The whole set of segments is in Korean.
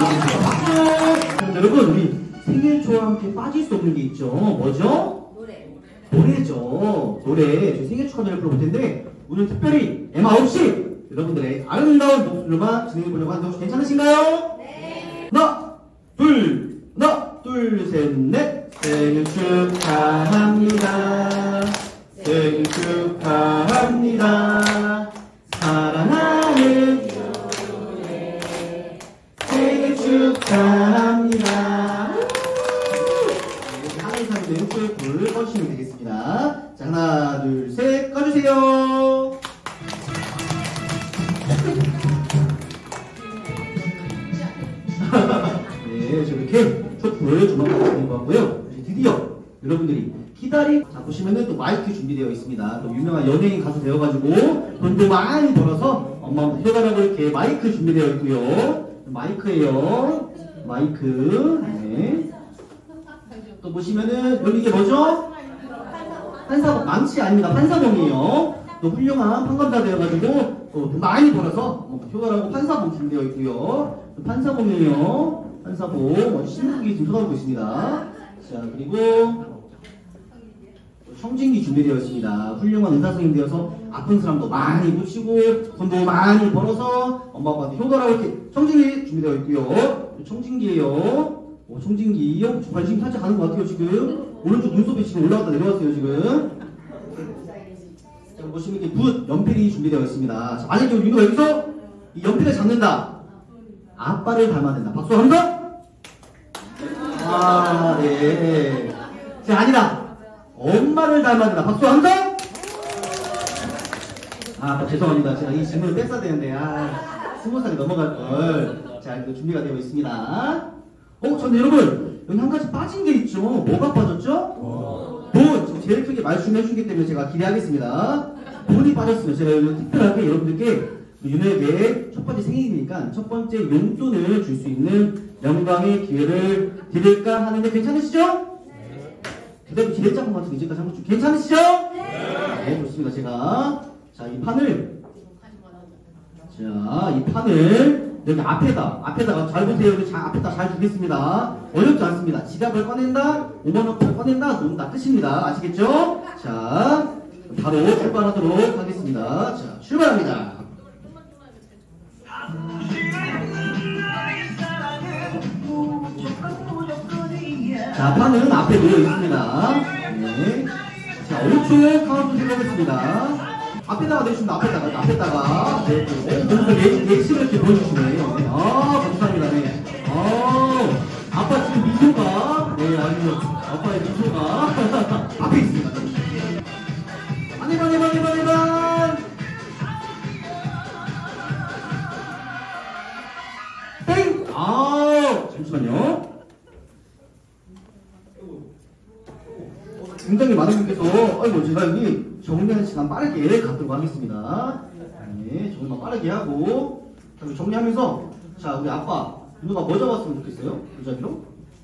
부탁드리겠습니다. 박수! 여러분, 우리 생일 초와 함께 빠질 수 없는 게 있죠. 뭐죠? 노래죠. 노래. 저희 생일 축하 노래 불러볼 텐데, 오늘 특별히 M 9시 여러분들의 아름다운 목소리로만 진행해보려고 하는데 혹시 괜찮으신가요? 네. 하나, 둘, 셋, 넷. 생일 축하합니다. 생일 축하합니다. 사랑하는 생일 축하합니다. 항상 왼쪽에 불을 꺼주시면 되겠습니다. 자, 하나, 둘, 셋, 꺼주세요. 네, 저렇게 촛불을 조만간 꺼주는 것 같고요. 드디어 여러분들이 자, 보시면은 또 마이크 준비되어 있습니다. 또 유명한 연예인 가수 되어가지고 돈도 많이 벌어서 엄마한테 효과라고 이렇게 마이크 준비되어 있고요. 마이크예요. 마이크. 네. 또 보시면은 여기 이게 뭐죠? 판사봉. 망치 아닙니다. 판사봉이에요. 또 훌륭한 판검사 되어가지고 또 돈 많이 벌어서 효과라고 판사봉 준비되어 있고요. 또 판사봉이에요. 판사봉. 신부기 지금 쏟아오고 있습니다. 자, 그리고 청진기 준비되어 있습니다. 훌륭한 의사 선생님 되어서 아픈 사람도 많이 고치고 돈도 많이 벌어서 엄마 아빠한테 효도라고 이렇게 청진기 준비되어 있고요. 청진기예요. 청진기. 관심 살짝 가는 것 같아요. 지금 오른쪽 눈썹이 지금 올라갔다 내려왔어요. 지금. 자, 보시면 이렇게 붓, 연필이 준비되어 있습니다. 자, 만약에 윤호가 여기서 이 연필을 잡는다. 아빠를 닮아낸다. 박수 합니다. 아, 네. 자, 아니다. 엄마를 닮았다. 박수 한다? 아, 죄송합니다. 제가 이 질문을 뺐어야 되는데, 20살이 넘어갈걸. 자, 이거 준비가 되어 있습니다. 근데 여러분, 여기 한 가지 빠진 게 있죠. 뭐가 빠졌죠? 돈! 제일 크게 말씀해 주기 때문에 제가 기대하겠습니다. 돈이 빠졌으면 제가 특별하게 여러분들께 윤호에게 첫 번째 생일이니까 첫 번째 용돈을 줄 수 있는 영광의 기회를 드릴까 하는데 괜찮으시죠? 대답이 기대짝 것 같은데 이제까지 한 번 좀 괜찮으시죠? 네, 좋습니다. 제가 이 판을 여기 앞에다가 잘 보세요. 여기 앞에다 잘 두겠습니다. 어렵지 않습니다. 지갑을 꺼낸다, 5만원짜리 꺼낸다, 놓는다 뜻입니다. 아시겠죠? 자, 바로 출발하도록 하겠습니다. 자, 출발합니다. 자, 판은 앞에 놓여 있습니다. 네. 자, 5초 카운트 생각했습니다. 앞에다가 내주시면 앞에다가. 네. 먼저 예시를 이렇게 보여주시네. 감사합니다. 네. 아빠 지금 미소가, 네, 아니요. 아빠의 미소가 앞에 있습니다. 반반. 땡! 잠시만요. 굉장히 많은 분께서 제가 여기 정리하는 시간 빠르게 갖도록 하겠습니다. 네, 정리만 빠르게 하고 정리하면서 자, 우리 아빠 누가 뭐 잡았으면 좋겠어요? 무작위로?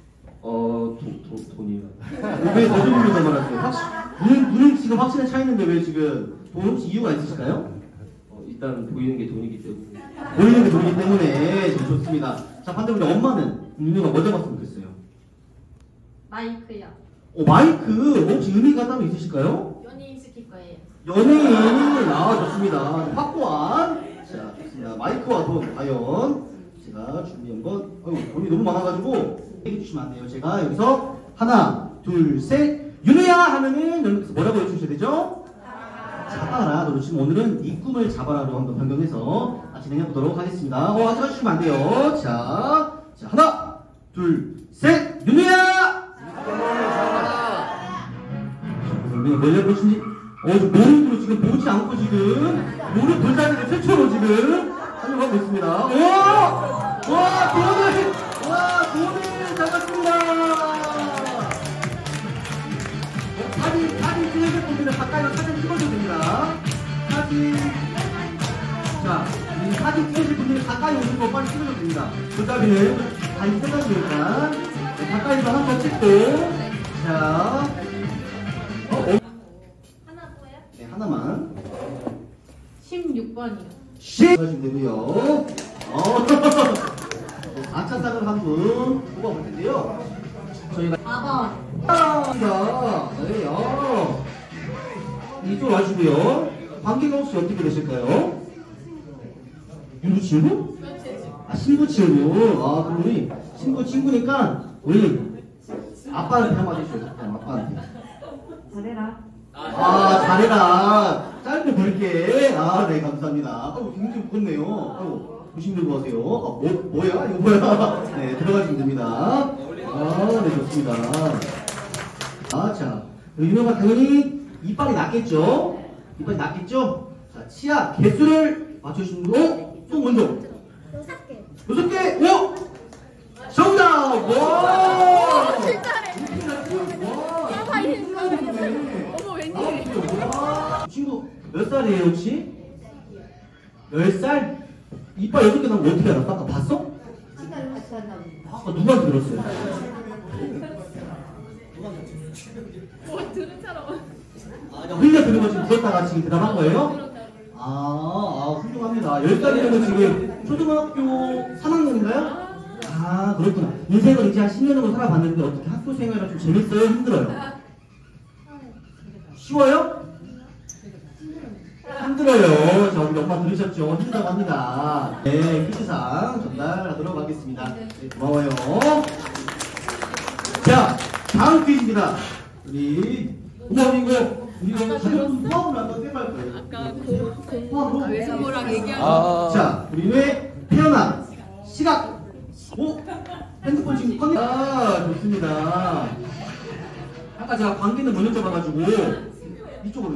돈이요. 왜 거짓말로 말하세요? 눈은 지금 확실히 차 있는데 왜 지금 돈 혹시 이유가 있으실까요? 일단 보이는 게 돈이기 때문에. 보이는 게 돈이기 때문에 좋습니다. 자, 반대로 우리 엄마는 윤우가 뭐 잡았으면 좋겠어요? 마이크요. 마이크 혹시 의미가 따로 있으실까요? 연예인 시킬 거예요. 연예인. 좋습니다. 확고한. 자, 좋습니다. 마이크와 돈 과연 제가 준비한 건 돈이 너무 많아가지고 해주시면 안 돼요. 제가 여기서 하나, 둘, 셋 윤우야 하면은 여기서 뭐라고 해주셔야 되죠? 잡아라. 너 지금 오늘은 네 꿈을 잡아라로 한번 변경해서 진행해 보도록 하겠습니다. 아직 해주시면 안 돼요. 자, 하나, 둘, 셋 윤우야. 뭘 보신지 모르고 지금 보지 않고 지금 모르고 돌자리를 최초로 지금 촬영하고 있습니다. 돈을 잡았습니다. 사진 찍으실 분들은 가까이서 사진 찍어주면 됩니다. 이 사진 찍으실 분들은 가까이 오는 거 빨리 찍어주면 됩니다. 돌자리는 다시 찍어주니까 가까이서 한 번 찍고 네, 하나만. 16번이요. 10 하시면 되고요. 아차상을 한 분 뽑아볼 텐데요. 저희가 4번. 네, 이쪽으로 와주고요. 관계가 혹시 어떻게 되실까요? 유부 친구? 신부 친구. 그럼 우리 신부 친구니까 우리 아빠한테 한마디 해줘요. 아빠한테. 잘해라. 잘해라. 짧게 굵게. 네, 감사합니다. 굉장히 무겁네요. 조심 들고 가세요. 뭐야? 이거 뭐야? 네, 들어가시면 됩니다. 네, 좋습니다. 자, 유명한 당연히 이빨이 낮겠죠? 이빨이 낮겠죠? 자, 치아 개수를 맞춰주시는 거. 또 먼저. 6개. 6개. 오! 정답! 와! 어머, 웬일? 친구 몇 살이에요 혹시? 10살? 이빨 6개 나면 어떻게 알았어? 아까 봤어? 시간을 같이 한다고. 아까 누구한테 들었어요? 뭐 들은처럼. 흘려 들은 거 지금 들었다가 지금 대답한 거예요? 훌륭합니다. 10살이면 지금 초등학교 3학년인가요? 그렇구나. 인생을 이제 한 10년 정도 살아봤는데 어떻게 학교 생활이 좀 재밌어요? 힘들어요? 쉬워요? 힘들어요. 자, 우리 엄마 들으셨죠? 힘들다고 합니다. 네, 퀴즈상 전달하도록 하겠습니다. 네, 고마워요. 자, 다음 퀴즈입니다. 우리 우리 가족분 포함을 한번 해볼 거예요. 아까 포함으로? 외숙모랑 얘기하는. 자, 우리 왜 태어나 시각 핸드폰 지금 꺼내. 좋습니다. 아까 제가 관계는 못 여쭤봐가지고 이쪽으로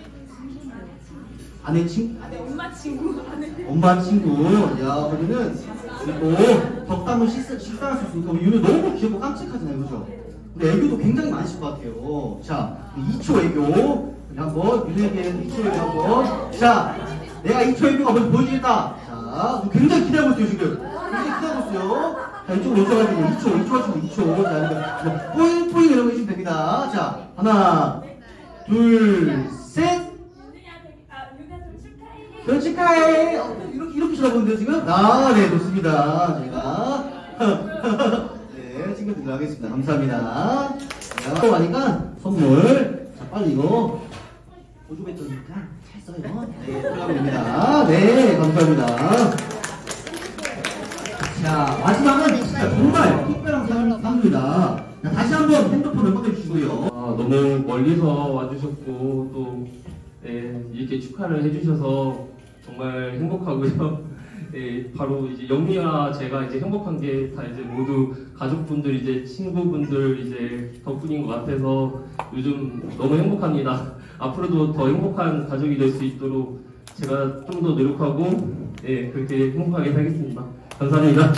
아내 친구? 엄마 친구. 야, 우리는 그리고 덕담을 식사할 수 있으니까 우리 윤우 너무 귀엽고 깜찍하잖아요, 그죠? 우리 애교도 굉장히 많으실 것 같아요. 자, 2초 애교 한번 윤우에게 2초 애교 한번. 자, 내가 2초 애교가 먼저 보여주겠다. 자, 굉장히 기대하고 있어요 지금. 굉장히 기대하고 있어요. 자, 이쪽으로 오셔가지고 2초 하시고 2초. 자, 뿌잉뿌잉 이런 거 해주시면 됩니다. 자, 하나, 둘, 셋. 결혼 축하해. 이렇게 쳐다보는데요 지금? 네, 좋습니다. 제가 네, 친구들 들어가겠습니다. 감사합니다. 또 하니까 선물. 자, 빨리 이거 보조배터니까 잘 써요. 네, 들어가면 됩니다. 네, 감사합니다. 자, 마지막은 진짜 정말 특별한 상입니다. 다시 한번 핸드폰을 꺼내주시고요. 너무 멀리서 와주셨고 또 이렇게 축하를 해주셔서 정말 행복하고요. 바로 이제 영미와 제가 이제 행복한 게 다 이제 모두 가족분들 이제 친구분들 이제 덕분인 것 같아서 요즘 너무 행복합니다. 앞으로도 더 행복한 가족이 될 수 있도록 제가 좀 더 노력하고 그렇게 행복하게 살겠습니다. 감사합니다.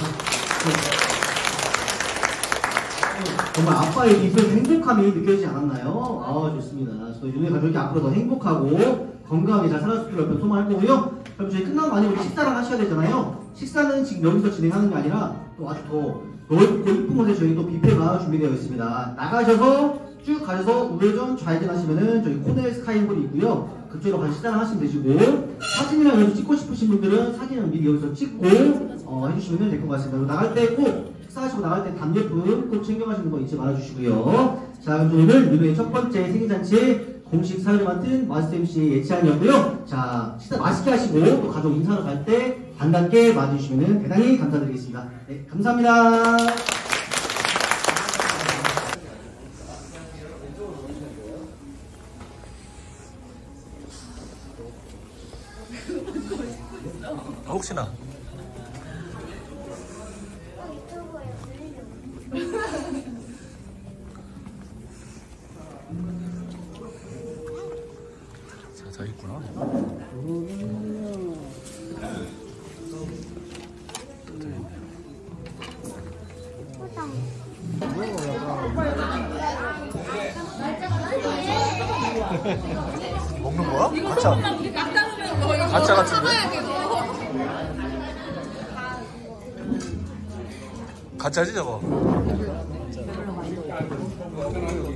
정말 아빠의 입에서 행복함이 느껴지지 않았나요? 좋습니다. 저희 윤희 가족이 앞으로 더 행복하고 건강하게 잘 살아줄 수 있도록 소망할 거고요. 그럼 저희 끝나고 많이 우리 식사를 하셔야 되잖아요. 식사는 지금 여기서 진행하는 게 아니라 또 아주 더 넓고 이쁜 곳에 저희 또 뷔페가 준비되어 있습니다. 나가셔서 쭉 가셔서 우회전 좌회전 하시면은 저희 코넬 스카이홀이 있고요. 그쪽으로 가서 식사를 하시면 되시고 사진이랑 여기서 찍고 싶으신 분들은 사진을 미리 여기서 찍고 해주시면 될 것 같습니다. 나갈 때 꼭 식사하시고 나갈 때 답례품 꼭 챙겨가시는 거 잊지 말아주시고요. 자, 그럼 오늘 윤호의 첫 번째 생일잔치 공식 사회를 맡은 마스터 MC 예치한이었고요. 자, 식사 맛있게 하시고 또 가족 인사를 갈 때 반갑게 맞아주시면 대단히 감사드리겠습니다. 네, 감사합니다. 혹시나 자 있구나. 먹는 거야? 가짜 같은데? 가짜지 저거?